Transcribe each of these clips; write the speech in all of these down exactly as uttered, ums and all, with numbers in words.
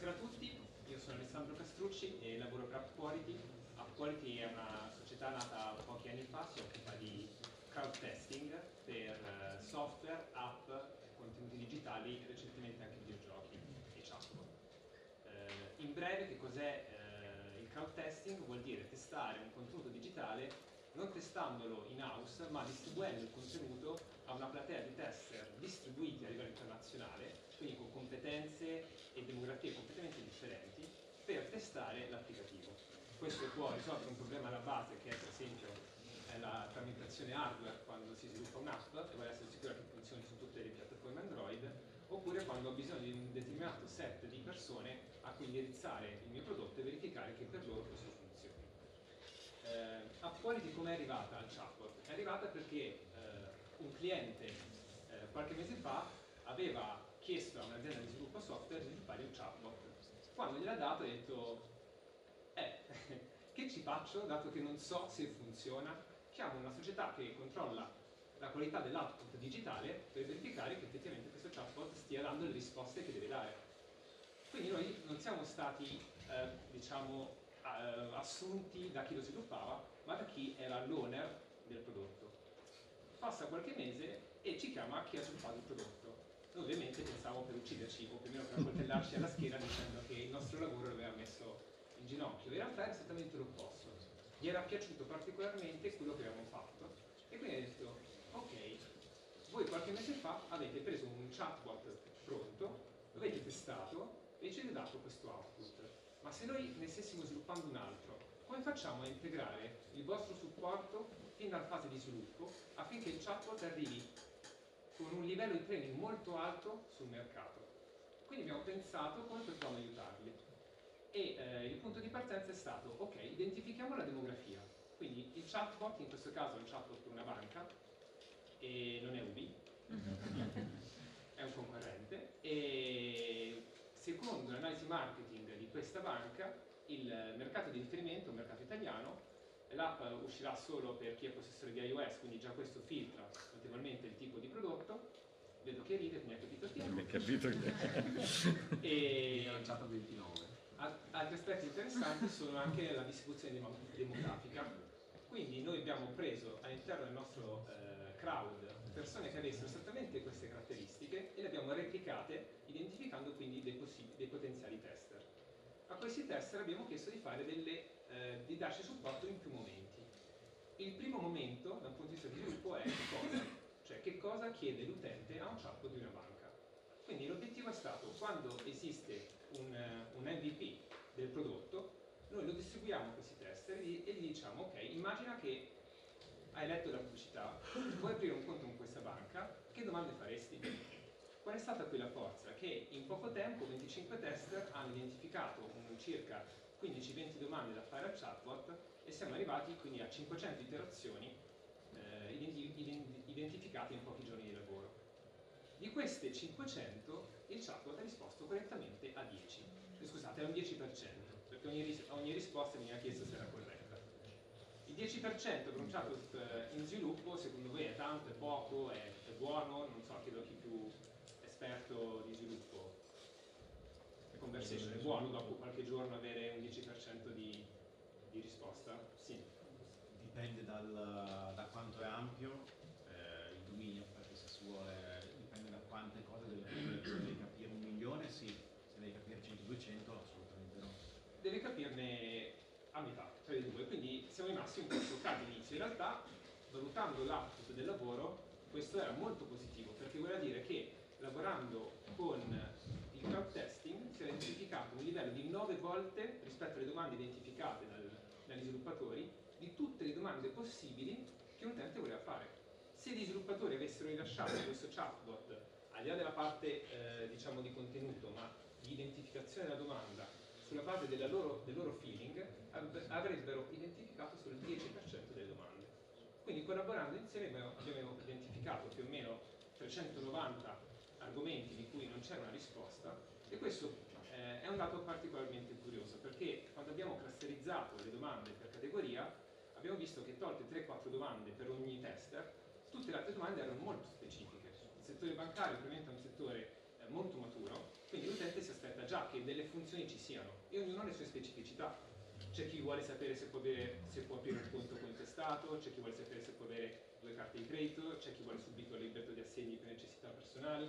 Buonasera a tutti, io sono Alessandro Castrucci e lavoro per AppQuality. AppQuality è una società nata pochi anni fa, si occupa di crowd testing per software, app, contenuti digitali e recentemente anche videogiochi e chatbot. Eh, in breve, che cos'è eh, il crowd testing? Vuol dire testare un contenuto digitale non testandolo in house, ma distribuendo il contenuto a una platea di tester distribuiti a livello internazionale, quindi con competenze e demografie completamente differenti, per testare l'applicativo. Questo può risolvere un problema alla base, che è per esempio è la frammentazione hardware quando si sviluppa un'app e vuole essere sicura che funzioni su tutte le piattaforme Android, oppure quando ho bisogno di un determinato set di persone a cui indirizzare il mio prodotto e verificare che per loro questo funzioni. Eh, AppQuality come è arrivata al chatbot? È arrivata perché eh, un cliente eh, qualche mese fa aveva chiesto a un'azienda di sviluppo software di sviluppare un chatbot. Quando gliel'ha dato ha detto eh, che ci faccio dato che non so se funziona? Chiamo una società che controlla la qualità dell'output digitale per verificare che effettivamente questo chatbot stia dando le risposte che deve dare. Quindi noi non siamo stati, eh, diciamo, assunti da chi lo sviluppava, ma da chi era l'owner del prodotto. Passa qualche mese e ci chiama chi ha sviluppato il prodotto. Noi ovviamente pensavamo per ucciderci o più o meno per coltellarci alla schiena dicendo che il nostro lavoro l'aveva messo in ginocchio. In realtà era esattamente l'opposto. Gli era piaciuto particolarmente quello che avevamo fatto e quindi ha detto ok, voi qualche mese fa avete preso un chatbot pronto, lo avete testato e ci avete dato questo output. Ma se noi ne stessimo sviluppando un altro, come facciamo a integrare il vostro supporto fin dalla fase di sviluppo affinché il chatbot arrivi con un livello di training molto alto sul mercato? Quindi abbiamo pensato come potevamo aiutarli. E eh, il punto di partenza è stato, ok, identifichiamo la demografia. Quindi il chatbot, in questo caso è un chatbot per una banca, e non è Ubi, è un concorrente, e secondo l'analisi marketing di questa banca, il mercato di riferimento è un mercato italiano, l'app uscirà solo per chi è possessore di iOS, quindi già questo filtra notevolmente il tipo di prodotto. Vedo che ride, quindi ha capito chi è. Mi ha capito che e è lanciato ventinove. Altri aspetti interessanti sono anche la distribuzione demografica. Quindi noi abbiamo preso all'interno del nostro eh, crowd persone che avessero esattamente queste caratteristiche e le abbiamo replicate, identificando quindi dei, dei potenziali tester. A questi tester abbiamo chiesto di, fare delle, eh, di darci supporto in più momenti. Il primo momento, dal punto di vista di sviluppo, è cosa? Cioè che cosa chiede l'utente a un chatbot di una banca. Quindi l'obiettivo è stato, quando esiste un, un M V P del prodotto, noi lo distribuiamo a questi tester e gli diciamo ok, immagina che hai letto la pubblicità, vuoi aprire un conto con questa banca, che domande faresti? Qual è stata qui la forza? Che in poco tempo venticinque tester hanno identificato un circa quindici venti domande da fare al chatbot e siamo arrivati quindi a cinquecento iterazioni eh, identificate in pochi giorni di lavoro. Di queste cinquecento il chatbot ha risposto correttamente a dieci. Scusate, è un dieci per cento, perché ogni, ris ogni risposta mi ha chiesto se era corretta. Il dieci per cento per un chatbot in sviluppo, secondo voi è tanto, è poco, è, è buono? Non so, chiedo a chi più esperto di sviluppo. Conversation è buono dopo qualche giorno avere un dieci per cento di, di risposta? Sì. Dipende dal, da quanto è ampio eh, il dominio, perché se si vuole, dipende da quante cose deve capire. Se devi capire un milione, sì, se devi capire cento duecento, assolutamente no. Deve capirne a metà, tra i due, quindi siamo rimasti un po' bloccati all'inizio. In realtà, valutando l'output del lavoro, questo era molto positivo, perché vuol dire che lavorando con il crowd testing si era identificato un livello di nove volte rispetto alle domande identificate dal, dagli sviluppatori di tutte le domande possibili che un utente voleva fare. Se gli sviluppatori avessero rilasciato questo chatbot al di là della parte eh, diciamo di contenuto, ma di identificazione della domanda sulla base della loro, del loro feeling, avrebbero identificato solo il dieci per cento delle domande. Quindi collaborando insieme abbiamo identificato più o meno trecentonovanta argomenti di cui non c'era una risposta, e questo eh, è un dato particolarmente curioso, perché quando abbiamo clusterizzato le domande per categoria abbiamo visto che tolte tre quattro domande per ogni tester, tutte le altre domande erano molto specifiche. Il settore bancario ovviamente è un settore eh, molto maturo, quindi l'utente si aspetta già che che delle funzioni ci siano e ognuno ha le sue specificità. C'è chi vuole sapere se può, avere, se può aprire un conto cointestato, c'è chi vuole sapere se può avere due carte di credito, c'è chi vuole subito il libretto di assegni per necessità personali.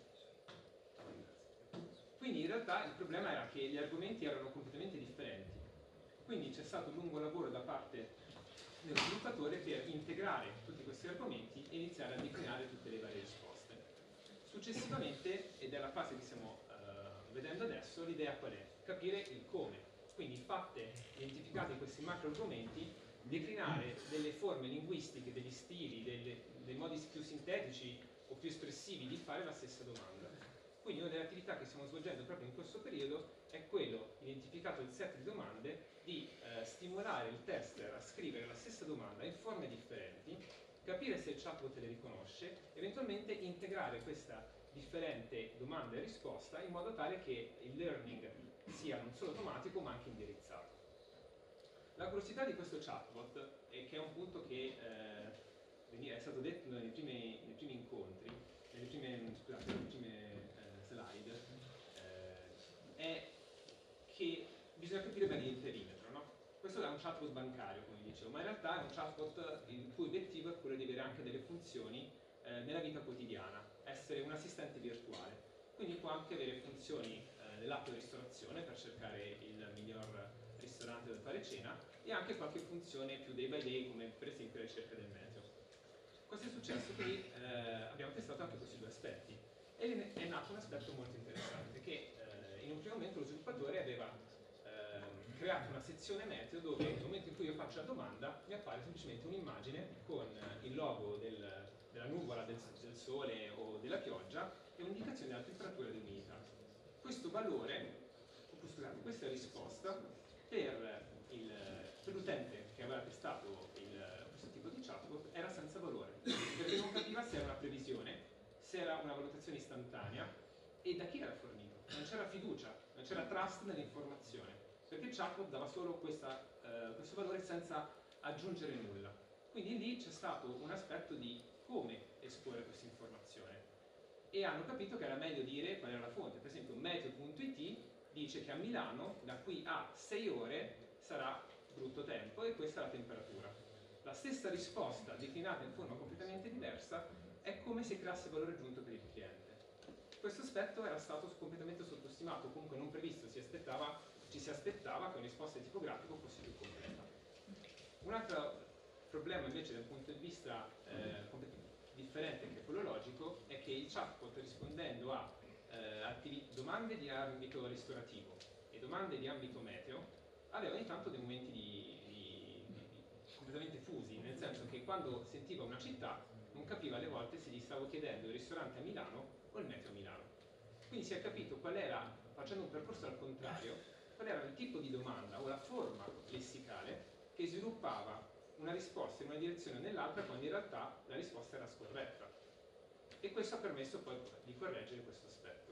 Quindi in realtà il problema era che gli argomenti erano completamente differenti. Quindi c'è stato un lungo lavoro da parte dello sviluppatore per integrare tutti questi argomenti e iniziare a declinare tutte le varie risposte. Successivamente, ed è la fase che stiamo uh, vedendo adesso, l'idea qual è? Capire il come. Quindi fatte, identificati questi macro argomenti, declinare delle forme linguistiche, degli stili, delle, dei modi più sintetici o più espressivi di fare la stessa domanda. Quindi una delle attività che stiamo svolgendo proprio in questo periodo è quello, identificato il set di domande, di eh, stimolare il tester a scrivere la stessa domanda in forme differenti, capire se il chatbot le riconosce, eventualmente integrare questa differente domanda e risposta in modo tale che il learning sia non solo automatico ma anche indirizzato. La curiosità di questo chatbot, è che è un punto che eh, è stato detto nei primi, nei primi incontri, nelle prime, scusate, nelle prime eh, slide, eh, è che bisogna capire bene il perimetro, no? Questo è un chatbot bancario, come dicevo, ma in realtà è un chatbot il cui obiettivo è quello di avere anche delle funzioni eh, nella vita quotidiana, essere un assistente virtuale. Quindi può anche avere funzioni eh, nell'atto di ristorazione per cercare il miglior ristorante dove fare cena e anche qualche funzione più day by day, come per esempio la ricerca del meteo. Cosa è successo? Qui eh, abbiamo testato anche questi due aspetti e è nato un aspetto molto interessante che eh, in un primo momento lo sviluppatore aveva eh, creato una sezione meteo dove nel momento in cui io faccio la domanda mi appare semplicemente un'immagine con il logo del, della nuvola, del, del sole o della pioggia e un'indicazione della temperatura e dell'umidità. Questo valore, scusate, questa risposta per l'utente che aveva testato il, questo tipo di chatbot era senza valore, perché non capiva se era una previsione, se era una valutazione istantanea e da chi era fornito. Non c'era fiducia, non c'era trust nell'informazione, perché il chatbot dava solo questa, eh, questo valore senza aggiungere nulla. Quindi lì c'è stato un aspetto di come esporre questa informazione e hanno capito che era meglio dire qual era la fonte. Per esempio meteo punto it dice che a Milano da qui a sei ore sarà brutto tempo e questa è la temperatura. La stessa risposta declinata in forma completamente diversa è come se creasse valore aggiunto per il cliente. Questo aspetto era stato completamente sottostimato, comunque non previsto, si aspettava, ci si aspettava che una risposta di tipo grafico fosse più completa. Un altro problema invece dal punto di vista eh, differente che quello logico è che il chatbot, rispondendo a eh, domande di ambito ristorativo e domande di ambito meteo, aveva ogni tanto dei momenti di, di, di, di completamente fusi, nel senso che quando sentiva una città non capiva alle volte se gli stavo chiedendo il ristorante a Milano o il meteo a Milano. Quindi si è capito qual era, facendo un percorso al contrario, qual era il tipo di domanda o la forma lessicale che sviluppava una risposta in una direzione o nell'altra quando in realtà la risposta era scorretta. E questo ha permesso poi di correggere questo aspetto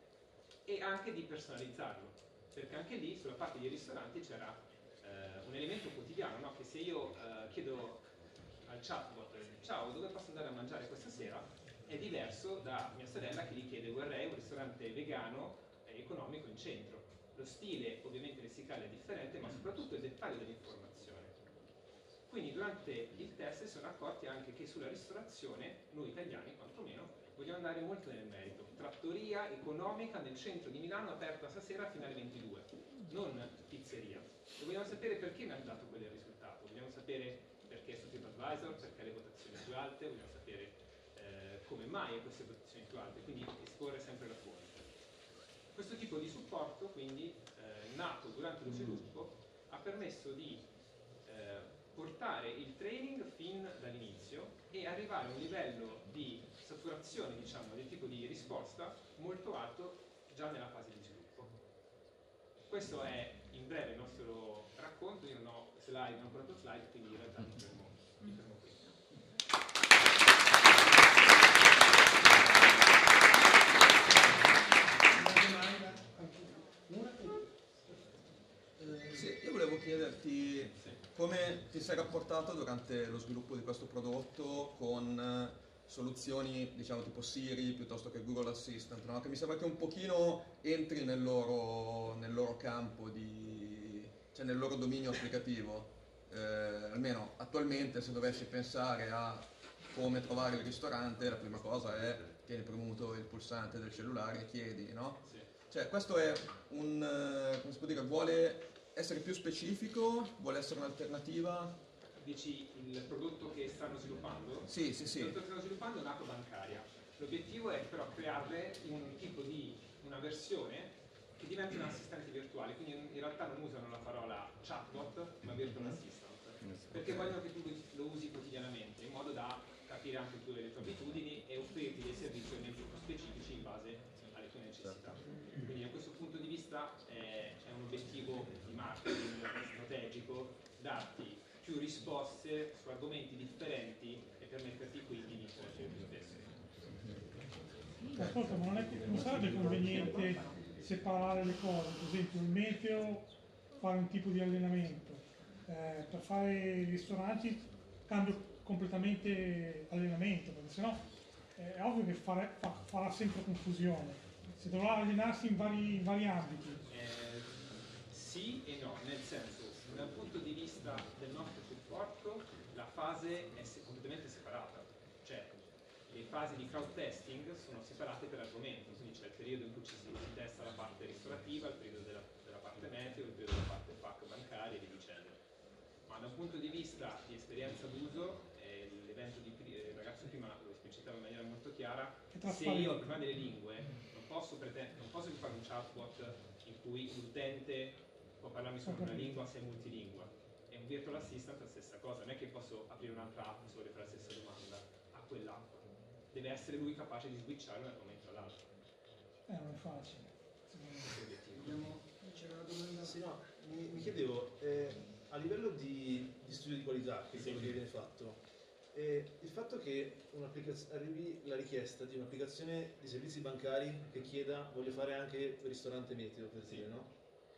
e anche di personalizzarlo, perché anche lì sulla parte dei ristoranti c'era eh, un elemento quotidiano, no? Che se io eh, chiedo al chatbot ciao, dove posso andare a mangiare questa sera, è diverso da mia sorella che gli chiede vorrei un ristorante vegano e economico in centro. Lo stile ovviamente lessicale è differente, ma soprattutto il dettaglio dell'informazione. Quindi durante il test si sono accorti anche che sulla ristorazione, noi italiani quantomeno, vogliamo andare molto nel merito. Trattoria economica nel centro di Milano aperta stasera fino alle ventidue, non pizzeria. E vogliamo sapere perché mi hanno dato quel risultato, vogliamo sapere perché è su TripAdvisor, perché le votazioni più alte, vogliamo sapere eh, come mai queste votazioni più alte, quindi esporre sempre la fonte. Questo tipo di supporto, quindi, eh, nato durante lo sviluppo, ha permesso di eh, portare il training fin dall'inizio e arrivare a un livello di saturazione, diciamo, del tipo di risposta molto alto già nella fase di sviluppo. Questo è in breve il nostro racconto, io non ho slide, non ho ancora slide, quindi in realtà mi fermo, mi fermo qui. Sì, io volevo chiederti come ti sei rapportato durante lo sviluppo di questo prodotto con soluzioni, diciamo, tipo Siri piuttosto che Google Assistant, no? Che mi sembra che un pochino entri nel loro, loro campo di, cioè nel loro dominio applicativo. Eh, almeno attualmente, se dovessi pensare a come trovare il ristorante, la prima cosa è tieni premuto il pulsante del cellulare e chiedi, no? Sì. Cioè questo è un, eh, come si può dire, vuole essere più specifico, vuole essere un'alternativa. Dici il prodotto che stanno sviluppando? Sì, sì, sì. Il prodotto che stanno sviluppando è un'app bancaria. L'obiettivo è però crearle un tipo di, una versione che diventi un assistente virtuale, quindi in realtà non usano la parola chatbot, ma virtual assistant, perché vogliono che tu lo usi quotidianamente, in modo da capire anche tu le tue abitudini e offrirti dei servizi molto specifici in base alle tue necessità. Quindi da questo punto di vista è, è un obiettivo di marketing strategico darti più risposte su argomenti differenti e permetterti quindi di interagire più spesso. Ascolta, ma non, è, non sarebbe conveniente separare le cose, per esempio il meteo, fare un tipo di allenamento, eh, per fare i ristoranti cambio completamente allenamento, perché sennò eh, è ovvio che fare, fa, farà sempre confusione, si dovrà allenarsi in vari, in vari ambiti. Eh, sì e no, nel senso, dal punto di vista del nostro supporto la fase è se- completamente separata, cioè le fasi di crowd testing sono separate per argomento, quindi c'è il periodo in cui ci si, si testa la parte ristorativa, il periodo della, della parte meteo, il periodo della parte F A Q bancaria e via dicendo. Ma da un punto di vista di esperienza d'uso, eh, l'evento di pri- eh, il ragazzo prima lo esplicitava in maniera molto chiara, se io al problema delle lingue non posso, pretend- non posso più fare un chatbot in cui l'utente può parlarmi solo una lingua se è multilingua. È un virtual assistant la stessa cosa, non è che posso aprire un'altra app solo per la stessa domanda a quell'app. Deve essere lui capace di switchare da un argomento all'altro. Eh, non è facile. Abbiamo, c'era una domanda. Sì, no, mi, mi chiedevo, eh, a livello di, di studio di qualità, che è quello che viene fatto, eh, il fatto che arrivi la richiesta di un'applicazione di servizi bancari che chieda voglio fare anche ristorante meteo, per dire, no?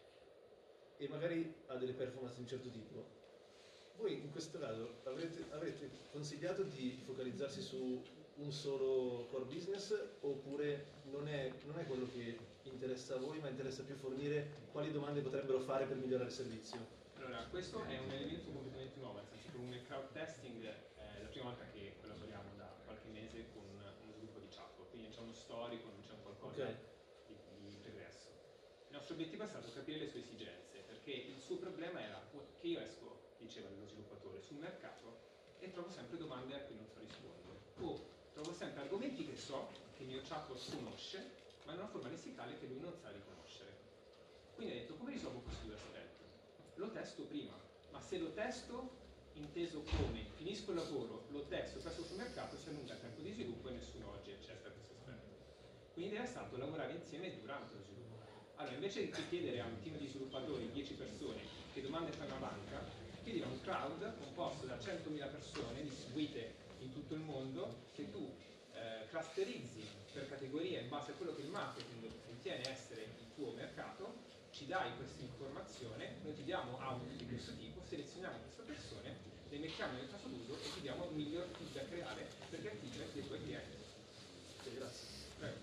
E magari ha delle performance di un certo tipo. Voi in questo caso avrete, avrete consigliato di focalizzarsi su un solo core business oppure non è, non è quello che interessa a voi, ma interessa più fornire quali domande potrebbero fare per migliorare il servizio? Allora, questo è un elemento completamente nuovo, nel senso che come crowd testing è la prima volta che collaboriamo da qualche mese con uno sviluppo di chatbot, quindi c'è uno storico, non c'è un qualcosa Okay. di, di pregresso. Il nostro obiettivo è stato capire le sue esigenze, perché il suo problema era che io esco, diceva lo sviluppatore, sul mercato e trovo sempre domande a cui non so rispondere, o trovo sempre argomenti che so, che il mio chatbot conosce, ma in una forma lessicale che lui non sa riconoscere. Quindi ho detto, come risolvo questo due aspetti? Lo testo prima, ma se lo testo inteso come finisco il lavoro, lo testo, passo sul mercato, si allunga il tempo di sviluppo e nessuno oggi accetta questo aspetto. Quindi l'idea è stato lavorare insieme durante lo sviluppo. Allora, invece di chiedere a un team di sviluppatori, dieci persone, che domande fa una banca, chiedeva un crowd composto da centomila persone distribuite in tutto il mondo, che tu eh, clusterizzi per categoria in base a quello che il marketing ritiene essere il tuo mercato, ci dai questa informazione, noi ti diamo output di questo tipo, selezioniamo queste persone, le mettiamo nel caso d'uso e ti diamo il miglior feedback reale per il feedback dei tuoi clienti. Sì, grazie. Prego.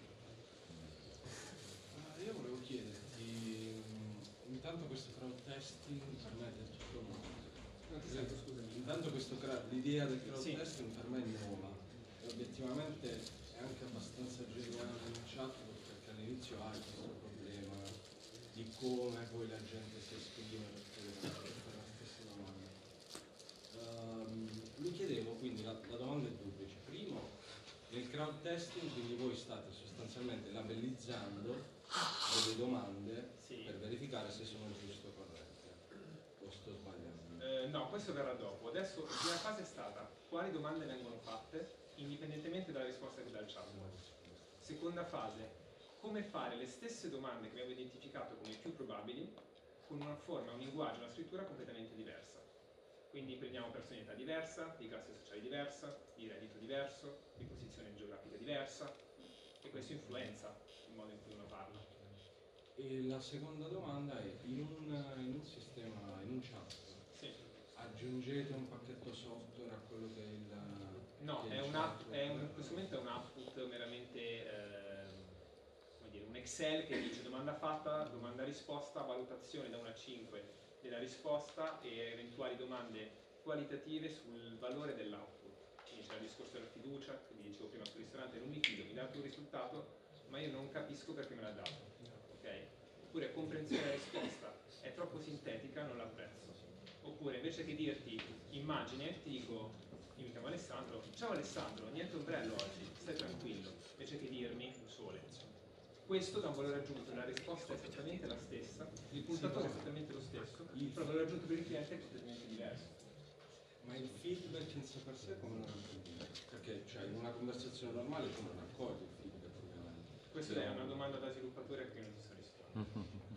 Uh, io volevo chiederti, um, intanto questo crowd testing per me è del tutto nuovo. Non ti sento, scusami. Intanto questo crowd, l'idea del crowd Sì. testing per me è nuova e obiettivamente è anche abbastanza genuina in chatbot perché all'inizio hai questo problema di come poi la gente si esprime per fare la stessa domanda. Um, mi chiedevo quindi, la, la domanda è duplice. Primo, nel crowd testing quindi voi state sostanzialmente labellizzando delle domande Sì. per verificare se sono giuste o corrette, o sto sbagliando? Eh, no, questo verrà dopo. Adesso la prima fase è stata quali domande vengono fatte indipendentemente dalla risposta che dà il chatbot. Seconda fase, come fare le stesse domande che abbiamo identificato come più probabili con una forma, un linguaggio, una scrittura completamente diversa. Quindi prendiamo persone di età diversa, di classe sociale diversa, di reddito diverso, di posizione geografica diversa, e questo influenza il modo in cui uno parla. E la seconda domanda è, in un, in un sistema, in un chat, Sì. aggiungete un pacchetto software a quello che è il... No, che è il un chat up- è un, oppure- in questo momento è un output meramente, eh, come dire, un un Excel che dice domanda fatta, domanda risposta, valutazione da uno a cinque della risposta e eventuali domande qualitative sul valore dell'output. Quindi c'è il discorso della fiducia, quindi dicevo prima sul ristorante non mi fido, mi dà il tuo risultato, ma io non capisco perché me l'ha dato. Okay? Oppure comprensione della risposta è troppo sintetica, non l'apprezzo. Oppure invece che dirti immagine, ti dico, io mi chiamo Alessandro, ciao Alessandro, niente ombrello oggi, stai tranquillo, invece che dirmi sole. Questo dà un valore aggiunto, la risposta è esattamente la stessa, il puntatore è esattamente lo stesso, il valore aggiunto per il cliente è completamente diverso. Ma il feedback in sé per sé come lo raccogli? Perché cioè, in una conversazione normale tu non raccogli il feedback ovviamente. Questa è una domanda da sviluppatore a cui non so rispondere.